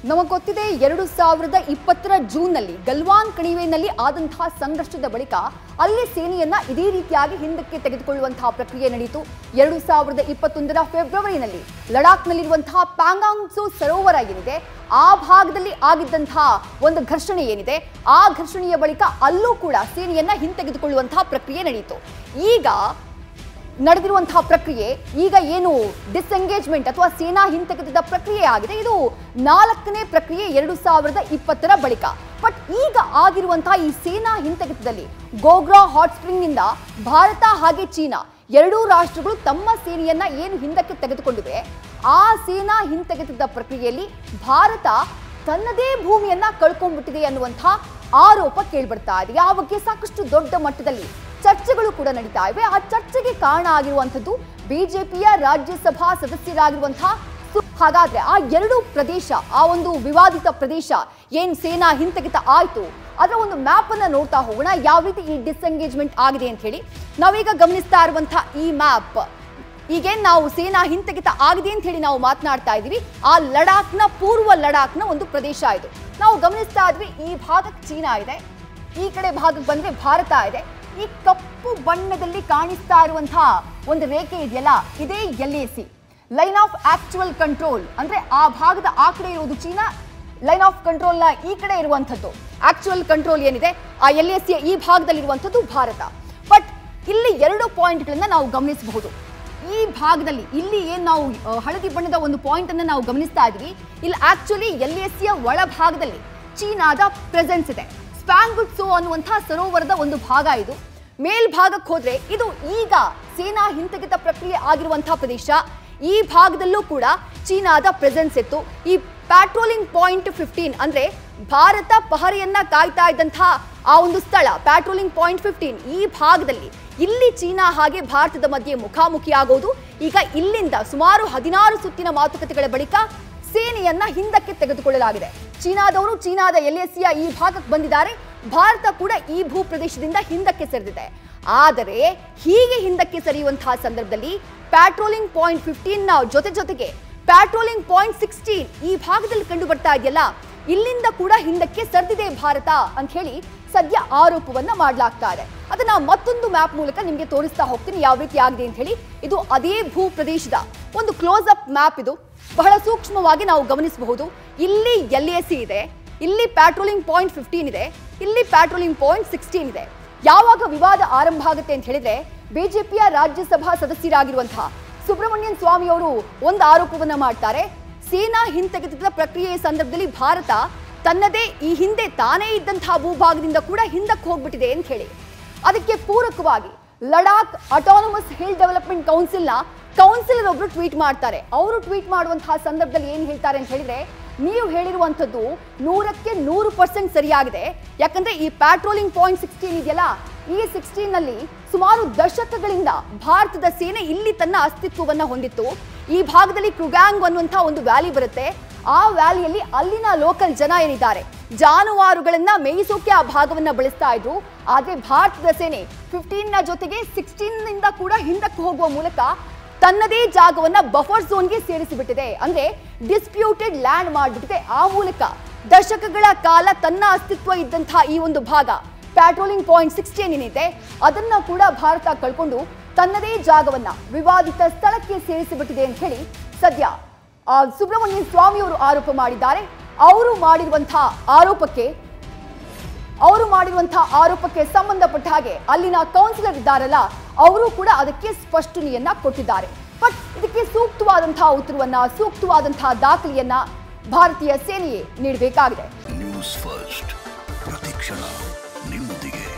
ನಮಗೆ ಗೊತ್ತಿದೆ 2020ರ ಜೂನ್ನಲ್ಲಿ ಗಲ್ವಾನ್ ಕಣಿವೆಯಲ್ಲಿ ಆದಂತಹ ಸಂಘರ್ಷದ ಬಳಿಕ ಅಲ್ಲಿ ಸೇನೆಯನ್ನ ಇದೇ ರೀತಿಯಾಗಿ ಹಿಂದಕ್ಕೆ ತೆಗೆದುಕೊಳ್ಳುವಂತಹ ಪ್ರಕ್ರಿಯೆ ನಡೆಯಿತು. 2021ರ ಫೆಬ್ರವರಿನಲ್ಲಿ ಲಡಾಖ್ನಲ್ಲಿರುವಂತಹ ಪ್ಯಾಂಗಾಂಗ್ ಟ್ಸು ಸರೋವರ ಏನಿದೆ ಆ ಭಾಗದಲ್ಲಿ ಆಗಿದ್ದಂತಹ ಒಂದು ಘರ್ಷಣೆ ಏನಿದೆ ಆ ಘರ್ಷಣೆಯ ಬಳಿಕ ಅಲ್ಲೂ ಕೂಡ ಸೇನೆಯನ್ನ ಹಿಂತೆಗೆದುಕೊಳ್ಳುವಂತಹ ಪ್ರಕ್ರಿಯೆ ನಡೆಯಿತು. ಈಗ ನಡೆದಿರುವಂತಹ ಪ್ರಕ್ರಿಯೆ ಈಗ ಏನು ಡಿಸ್ಎಂಗೇಜ್ಮೆಂಟ್ ಅಥವಾ ಸೇನಾ ಹಿಂತೆಗೆತದ ಪ್ರಕ್ರಿಯೆ ಆಗಿದೆ. ಇದು 4ನೇ ಪ್ರಕ್ರಿಯೆ 2020ರ ಬಳಿಕ. ಬಟ್ ಈಗ ಆಗಿರುವಂತಹ ಈ ಸೇನಾ ಹಿಂತೆಗೆತದಲ್ಲಿ ಗೋಗ್ರಾ ಹಾಟ್ ಸ್ಪ್ರಿಂಗ್ ನಿಂದ ಭಾರತ ಹಾಗೆ ಚೀನಾ ಎರಡೂ ರಾಷ್ಟ್ರಗಳು ತಮ್ಮ ಸೇನೆಯನ್ನ ಏನು ಹಿಂದಕ್ಕೆ ತೆಗೆದುಕೊಂಡಿವೆ ಆ ಸೇನಾ ಹಿಂತೆಗೆತದ ಪ್ರಕ್ರಿಯೆಯಲ್ಲಿ ಭಾರತ ತನ್ನದೇ ಭೂಮಿಯನ್ನ ಕಳ್ಕೊಂಡ್ಬಿಟ್ಟಿದೆ ಅನ್ನುವಂತಹ ಆರೋಪ ಕೇಳಿಬರ್ತಾ ಇದೆ. ಆ ಬಗ್ಗೆ ಸಾಕಷ್ಟು ದೊಡ್ಡ ಮಟ್ಟದಲ್ಲಿ ಚರ್ಚೆಗಳು ಕೂಡ ನಡೀತಾ ಇವೆ. ಆ ಚರ್ಚೆಗೆ ಕಾರಣ ಆಗಿರುವಂಥದ್ದು ಬಿಜೆಪಿಯ ರಾಜ್ಯಸಭಾ ಸದಸ್ಯರಾಗಿರುವಂತಹ ಹಾಗಾದ್ರೆ ಆ ಎರಡು ಪ್ರದೇಶ ಆ ಒಂದು ವಿವಾದಿತ ಪ್ರದೇಶ ಏನ್ ಸೇನಾ ಹಿಂತೆಗೆತ ಆಯ್ತು ಅದರ ಒಂದು ಮ್ಯಾಪ್ ಅನ್ನ ನೋಡ್ತಾ ಹೋಗೋಣ. ಯಾವ ರೀತಿ ಈ ಡಿಸ್ಎಂಗೇಜ್ಮೆಂಟ್ ಆಗಿದೆ ಅಂತ ಹೇಳಿ ನಾವೀಗ ಗಮನಿಸ್ತಾ ಇರುವಂತಹ ಈ ಮ್ಯಾಪ್ ಈಗೇನ್ ನಾವು ಸೇನಾ ಹಿಂತೆಗೆತ ಆಗಿದೆ ಅಂತ ಹೇಳಿ ನಾವು ಮಾತನಾಡ್ತಾ ಇದೀವಿ. ಆ ಲಡಾಖ್ನ ಪೂರ್ವ ಲಡಾಖ್ನ ಒಂದು ಪ್ರದೇಶ ಇದು. ನಾವು ಗಮನಿಸ್ತಾ ಇದ್ವಿ ಈ ಭಾಗಕ್ಕೆ ಚೀನಾ ಇದೆ, ಈ ಕಡೆ ಭಾಗಕ್ಕೆ ಬಂದ್ರೆ ಭಾರತ ಇದೆ. ಈ ಕಪ್ಪು ಬಣ್ಣದಲ್ಲಿ ಕಾಣಿಸ್ತಾ ಇರುವಂತಹ ಒಂದು ರೇಖೆ ಇದೆಯಲ್ಲ ಇದೇ LAC line of actual control. ಅಂದ್ರೆ ಆ ಭಾಗದ ಆ ಕಡೆ ಇರುವುದು ಚೀನಾ, ಲೈನ್ ಆಫ್ ಕಂಟ್ರೋಲ್ ನ ಈ ಕಡೆ ಇರುವಂತದ್ದು ಆಕ್ಚುಯಲ್ ಕಂಟ್ರೋಲ್ ಏನಿದೆ ಆ LAC ಈ ಭಾಗದಲ್ಲಿರುವಂಥದ್ದು ಭಾರತ. ಬಟ್ ಇಲ್ಲಿ 2 ಪಾಯಿಂಟ್ಗಳನ್ನ ನಾವು ಗಮನಿಸಬಹುದು. ಈ ಭಾಗದಲ್ಲಿ ಇಲ್ಲಿ ಏನ್ ನಾವು ಹಳದಿ ಬಣ್ಣದ ಒಂದು ಪಾಯಿಂಟ್ ಅನ್ನ ನಾವು ಗಮನಿಸ್ತಾ ಇದ್ವಿ. ಇಲ್ಲಿ ಆಕ್ಚುಲಿ LACಯ ಒಳಭಾಗದಲ್ಲಿ ಚೀನಾದ ಪ್ರೆಸೆನ್ಸ್ ಇದೆ. ಪ್ಯಾಂಗಾಂಗ್ ಟ್ಸು ಅನ್ನುವಂತಹ ಸರೋವರದ ಒಂದು ಭಾಗ ಇದು. ಮೇಲ್ಭಾಗಕ್ಕೆ ಹೋದ್ರೆ ಇದು ಈಗ ಸೇನಾ ಹಿಂತೆಗೆತ ಪ್ರಕ್ರಿಯೆ ಆಗಿರುವಂತಹ ಪ್ರದೇಶ. ಈ ಭಾಗದಲ್ಲೂ ಕೂಡ ಚೀನಾದ ಪ್ರೆಸೆನ್ಸ್ ಇತ್ತು. ಈ ಪ್ಯಾಟ್ರೋಲಿಂಗ್ ಪಾಯಿಂಟ್ 15 ಅಂದ್ರೆ ಭಾರತ ಪಹರೆಯನ್ನ ಕಾಯ್ತಾ ಇದ್ದಂತಹ ಆ ಒಂದು ಸ್ಥಳ ಪ್ಯಾಟ್ರೋಲಿಂಗ್ ಪಾಯಿಂಟ್ 15 ಈ ಭಾಗದಲ್ಲಿ ಇಲ್ಲಿ ಚೀನಾ ಹಾಗೆ ಭಾರತದ ಮಧ್ಯೆ ಮುಖಾಮುಖಿ ಆಗೋದು. ಈಗ ಇಲ್ಲಿಂದ ಸುಮಾರು 16 ಸುತ್ತಿನ ಮಾತುಕತೆಗಳ ಬಳಿಕ ಸೇನೆಯನ್ನ ಹಿಂದಕ್ಕೆ ತೆಗೆದುಕೊಳ್ಳಲಾಗಿದೆ. ಚೀನಾದವರು ಚೀನಾದ LACಯ ಈ ಭಾಗಕ್ಕೆ ಬಂದಿದ್ದಾರೆ. ಭಾರತ ಕೂಡ ಈ ಭೂ ಪ್ರದೇಶದಿಂದ ಹಿಂದಕ್ಕೆ ಸರಿದಿದೆ. ಆದರೆ ಹೀಗೆ ಹಿಂದಕ್ಕೆ ಸರಿಯುವಂತಹ ಸಂದರ್ಭದಲ್ಲಿ ಪ್ಯಾಟ್ರೋಲಿಂಗ್ ಪಾಯಿಂಟ್ 15ನ ಜೊತೆಗೆ ಪ್ಯಾಟ್ರೋಲಿಂಗ್ ಪಾಯಿಂಟ್ 16 ಈ ಭಾಗದಲ್ಲಿ ಕಂಡು ಬರ್ತಾ ಇದೆಯಲ್ಲ ಇಲ್ಲಿಂದ ಕೂಡ ಹಿಂದಕ್ಕೆ ಸರಿದಿದೆ ಭಾರತ ಅಂತ ಹೇಳಿ ಸದ್ಯ ಆರೋಪವನ್ನ ಮಾಡಲಾಗ್ತಾ ಇದೆ. ಅದನ್ನ ಮತ್ತೊಂದು ಮ್ಯಾಪ್ ಮೂಲಕ ನಿಮಗೆ ತೋರಿಸ್ತಾ ಹೋಗ್ತೀನಿ ಯಾವ ರೀತಿ ಆಗಿದೆ ಅಂತ ಹೇಳಿ. ಇದು ಅದೇ ಭೂ ಪ್ರದೇಶದ ಒಂದು ಕ್ಲೋಸ್ ಅಪ್ ಮ್ಯಾಪ್. ಇದು ಬಹಳ ಸೂಕ್ಷ್ಮವಾಗಿ ನಾವು ಗಮನಿಸಬಹುದು. ಇಲ್ಲಿ LAC ಇದೆ, ಇಲ್ಲಿ ಪ್ಯಾಟ್ರೋಲಿಂಗ್ ಪಾಯಿಂಟ್ 15 ಇದೆ, ಇಲ್ಲಿ ಪ್ಯಾಟ್ರೋಲಿಂಗ್ ಪಾಯಿಂಟ್ 16 ಇದೆ. ಯಾವಾಗ ವಿವಾದ ಆರಂಭ ಆಗುತ್ತೆ ಅಂತ ಹೇಳಿದ್ರೆ ಬಿಜೆಪಿಯ ರಾಜ್ಯಸಭಾ ಸದಸ್ಯರಾಗಿರುವಂತಹ ಸುಬ್ರಹ್ಮಣ್ಯನ್ ಸ್ವಾಮಿ ಅವರು ಒಂದು ಆರೋಪವನ್ನ ಮಾಡ್ತಾರೆ. ಸೇನಾ ಹಿಂತೆಗೆತದ ಪ್ರಕ್ರಿಯೆಯ ಸಂದರ್ಭದಲ್ಲಿ ಭಾರತ ತನ್ನದೇ ಈ ಹಿಂದೆ ತಾನೇ ಇದ್ದಂತಹ ಭೂಭಾಗದಿಂದ ಕೂಡ ಹಿಂದಕ್ಕೆ ಹೋಗ್ಬಿಟ್ಟಿದೆ ಅಂತ ಹೇಳಿ. ಅದಕ್ಕೆ ಪೂರಕವಾಗಿ Ladakh autonomous hill development councillor ಒಬ್ರು ಟ್ವೀಟ್ ಮಾಡ್ತಾರೆ. ಅವರು ಟ್ವೀಟ್ ಮಾಡುವಂತಹ ಸಂದರ್ಭದಲ್ಲಿ ಏನ್ ಹೇಳ್ತಾರೆ ಅಂತ ಹೇಳಿದ್ರೆ ನೀವು ಹೇಳಿರುವಂಥದ್ದು 100ಕ್ಕೆ 100% ಸರಿಯಾಗಿದೆ. ಯಾಕಂದ್ರೆ ಈ ಪ್ಯಾಟ್ರೋಲಿಂಗ್ ಪಾಯಿಂಟ್ 16 ಇದೆಯಲ್ಲ ಈ 16ನಲ್ಲಿ ಸುಮಾರು ದಶಕಗಳಿಂದ ಭಾರತದ ಸೇನೆ ಇಲ್ಲಿ ತನ್ನ ಅಸ್ತಿತ್ವವನ್ನ ಹೊಂದಿತ್ತು. ಈ ಭಾಗದಲ್ಲಿ ಕ್ರುಗಾಂಗ್ ಅನ್ನುವಂತಹ ಒಂದು ವ್ಯಾಲಿ ಬರುತ್ತೆ. ಆ ವ್ಯಾಲಿಯಲ್ಲಿ ಅಲ್ಲಿನ ಲೋಕಲ್ ಜನ ಏನಿದ್ದಾರೆ ಜಾನುವಾರುಗಳನ್ನ ಮೇಯಿಸೋಕೆ ಆ ಭಾಗವನ್ನ ಬಳಸ್ತಾ ಇದ್ರು. ಆದ್ರೆ ಭಾರತದ ಸೇನೆ 15ನ ಜೊತೆಗೆ 16ನಿಂದ ಕೂಡ ಹಿಂದಕ್ಕೆ ಹೋಗುವ ಮೂಲಕ ತನ್ನದೇ ಜಾಗವನ್ನ ಬಫರ್ ಝೋನ್ಗೆ ಸೇರಿಸಿಬಿಟ್ಟಿದೆ. ಅಂದ್ರೆ ಡಿಸ್ಪ್ಯೂಟೆಡ್ ಲ್ಯಾಂಡ್ ಮಾಡಿಬಿಟ್ಟಿದೆ. ಆ ಮೂಲಕ ದಶಕಗಳ ಕಾಲ ತನ್ನ ಅಸ್ತಿತ್ವ ಇದ್ದಂತಹ ಈ ಒಂದು ಭಾಗ ಪ್ಯಾಟ್ರೋಲಿಂಗ್ ಪಾಯಿಂಟ್ 16 ಏನಿದೆ ಅದನ್ನ ಕೂಡ ಭಾರತ ಕಳ್ಕೊಂಡು ತನ್ನದೇ ಜಾಗವನ್ನ ವಿವಾದಿತ ಸ್ಥಳಕ್ಕೆ ಸೇರಿಸಿಬಿಟ್ಟಿದೆ ಅಂತ ಹೇಳಿ ಸದ್ಯ ಸುಬ್ರಹ್ಮಣ್ಯನ್ ಸ್ವಾಮಿ ಅವರು ಆರೋಪ ಮಾಡಿದ್ದಾರೆ. ಅವರು ಮಾಡಿರುವಂತಹ ಆರೋಪಕ್ಕೆ ಸಂಬಂಧಪಟ್ಟ ಹಾಗೆ ಅಲ್ಲಿನ ಕೌನ್ಸಿಲರ್ ಇದ್ದಾರಲ್ಲ ಅವರು ಕೂಡ ಅದಕ್ಕೆ ಸ್ಪಷ್ಟನೆಯನ್ನ ಕೊಟ್ಟಿದ್ದಾರೆ. ಬಟ್ ಇದಕ್ಕೆ ಸೂಕ್ತವಾದಂತಹ ಉತ್ತರವನ್ನ ಸೂಕ್ತವಾದಂತಹ ದಾಖಲೆಯನ್ನ ಭಾರತೀಯ ಸೇನೆಯೇ ನೀಡಬೇಕಾಗಿದೆ. ನ್ಯೂಸ್ ಫಸ್ಟ್ ಪ್ರತಿಕ್ಷಣ ನಿಮ್ಮೊಂದಿಗೆ.